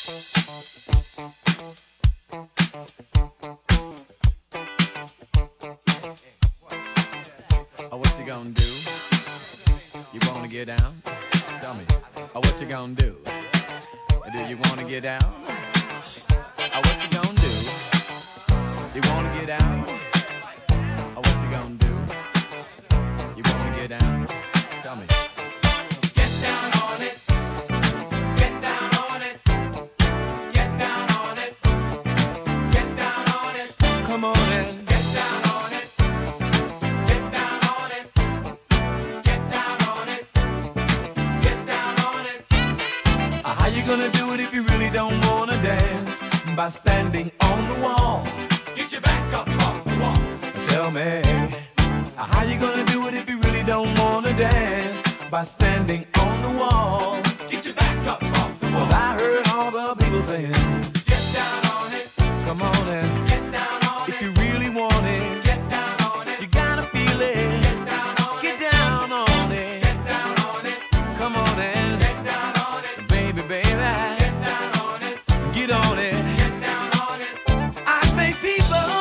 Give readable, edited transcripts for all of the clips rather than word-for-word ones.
Oh, what you gonna do? You wanna get down? Tell me. Oh, what you gonna do? Do you wanna get down? Oh, what you gonna do? You wanna get down? Oh, what you gonna do? You wanna get down? Tell me. Get down on it. Get down on it. Get down on it. Get down on it. Come on in. Get down on it. Get down on it. Get down on it. Get down on it. How you gonna do it if you really don't wanna dance? By standing on the wall. Get your back up off the wall. Tell me, how you gonna do it if you really don't wanna dance? By standing on the wall. Get your back up off the wall. 'Cause I heard all the people saying, Get down on it. come on and Get down on if it. you really want it, Get down on it. you gotta feel it. Get down on it. Get down on it. Get down on it. Come on and Get down on it. baby, baby, Get down on it. get on it. Get down on it. I say, people,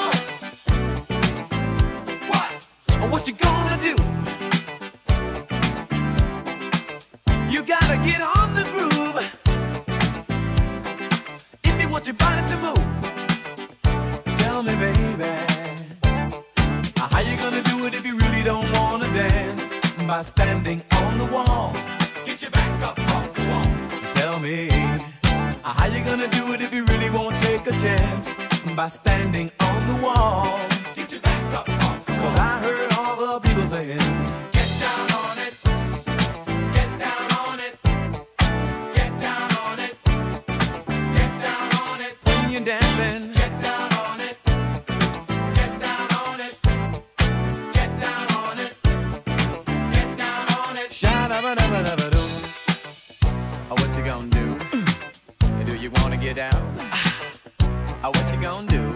what you gonna do? You gotta get on the groove if you want your body to move. Tell me, baby, how you gonna do it if you really don't wanna dance? By standing on the wall. Get your back up off the wall. Tell me, how you gonna do it if you really won't take a chance? By standing on the wall. Get your back up off the wall. 'Cause I heard all the people saying, Get down on it. Get down on it. Get down on it. Get down on it. when you're dancing, Get down on it. Get down on it. Get down on it. Get down on it. sha-da-ba-da-ba-da-ba-doo. Oh, what you gonna do? Do you wanna get down? Oh, what you gonna do?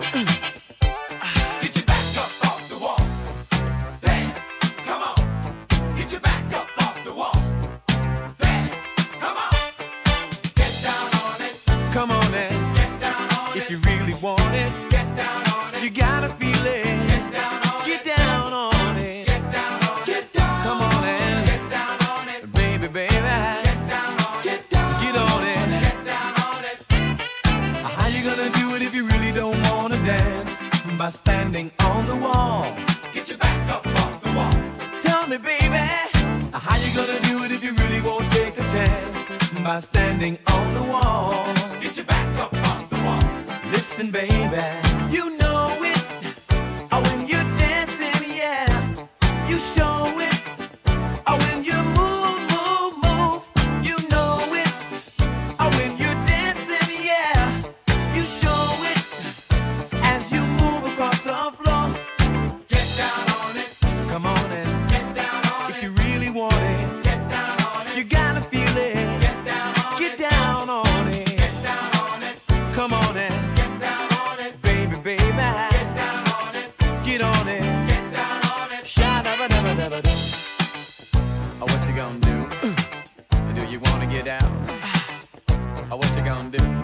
Get your back up off the wall. Dance. Come on. Get your back up off the wall. Dance. Come on. Get down on it. Come on and Get down on it. if you really want it, Get down on it. you gotta feel it. Get down on it. Get down on it. Get down on it. Get down. Come on and Get down on it. baby, baby, Get down on it. Get down. get on it. Get down on it. How you gonna do it if you really don't wanna dance? By standing on the wall. Get your back up off the wall. Tell me, baby, how you gonna do it if you really won't take a chance? By standing on the wall. Get your back up off the wall. Listen, baby, you know it. Oh, when you're dancing, yeah, you show it. Oh, when you move, move, move, you know it. Oh, when you're dancing, yeah, you show it. As you move across the floor, Get down on it. come on and Get down on if it. you really want it, Get down on it. you gotta feel it. Get down on Get it. down on it. Get down on it. Come on and Get down on it. baby, baby, Get down on it. get on it. Get down on it. Sha-da-ba-da-ba-da-ba-doo. Oh, what you gonna do? Do you wanna get down? Oh, what you gonna do?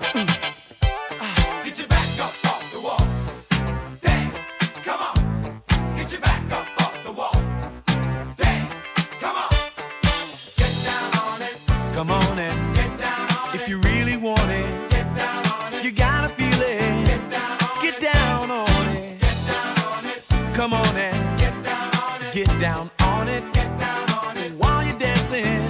Get your back up off the wall. Dance. Come on. Get your back up off the wall. Dance. Come on. Get down on it. Come on and Get down on if it. you really want it, Get down on it. you gotta feel it. Get down on Get it. down on it. Get down on it. Come on and Get down on it. get down on it Get down on it. while you're dancing.